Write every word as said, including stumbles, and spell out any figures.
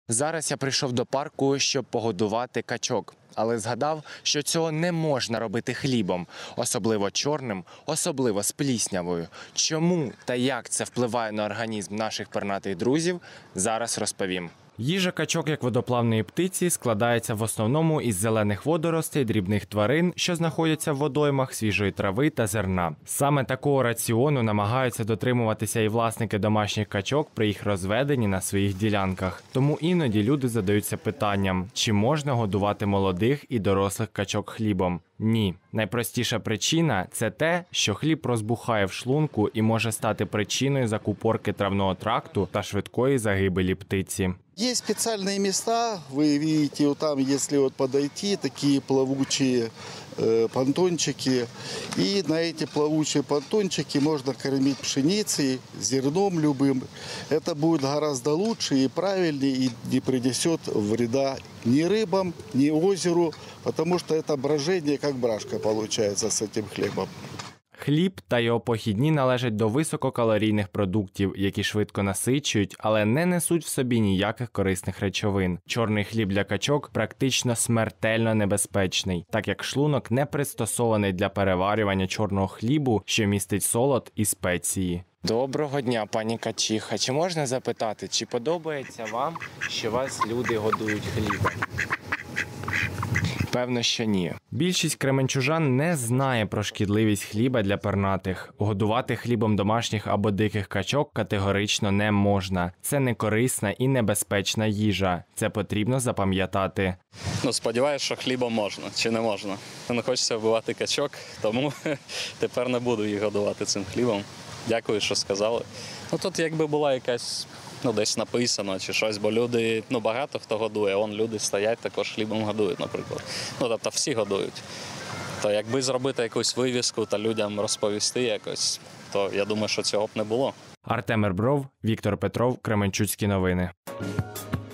Зараз я прийшов до парку, щоб погодувати качок. Але згадав, що цього не можна робити хлібом, особливо чорним, особливо з пліснявою. Чому та як це впливає на організм наших пернатих друзів, зараз розповім. Їжа качок, як водоплавної птиці, складається в основному із зелених водоростей, дрібних тварин, що знаходяться в водоймах, свіжої трави та зерна. Саме такого раціону намагаються дотримуватися і власники домашніх качок при їх розведенні на своїх ділянках. Тому іноді люди задаються питанням, чи можна годувати молодих і дорослих качок хлібом. Ні. Найпростіша причина – це те, що хліб розбухає в шлунку і може стати причиною закупорки травного тракту та швидкої загибелі птиці. Есть специальные места, вы видите, вот там, если вот подойти, такие плавучие э, понтончики. И на эти плавучие понтончики можно кормить пшеницей, зерном любым. Это будет гораздо лучше и правильнее, и не принесет вреда ни рыбам, ни озеру, потому что это брожение, как брашка получается с этим хлебом. Хліб та його похідні належать до висококалорійних продуктів, які швидко насичують, але не несуть в собі ніяких корисних речовин. Чорний хліб для качок практично смертельно небезпечний, так як шлунок не пристосований для переварювання чорного хлібу, що містить солод і спеції. Доброго дня, пані качиха. Чи можна запитати, чи подобається вам, що вас люди годують хлібом? Певно, що ні. Більшість кременчужан не знає про шкідливість хліба для пернатих. Годувати хлібом домашніх або диких качок категорично не можна. Це не корисна і небезпечна їжа. Це потрібно запам'ятати. Ну, сподіваюся, що хлібом можна, чи не можна. Не хочеться вбивати качок, тому тепер не буду їх годувати цим хлібом. Дякую, що сказали. Ну, тут якби була якась, ну, десь написано чи щось, бо люди, ну, багато хто годує. Вон люди стоять, також хлібом годують, наприклад. Ну, тобто всі годують. То якби зробити якусь вивіску та людям розповісти якось, то я думаю, що цього б не було. Артем Ербров, Віктор Петров, Кременчуцькі новини.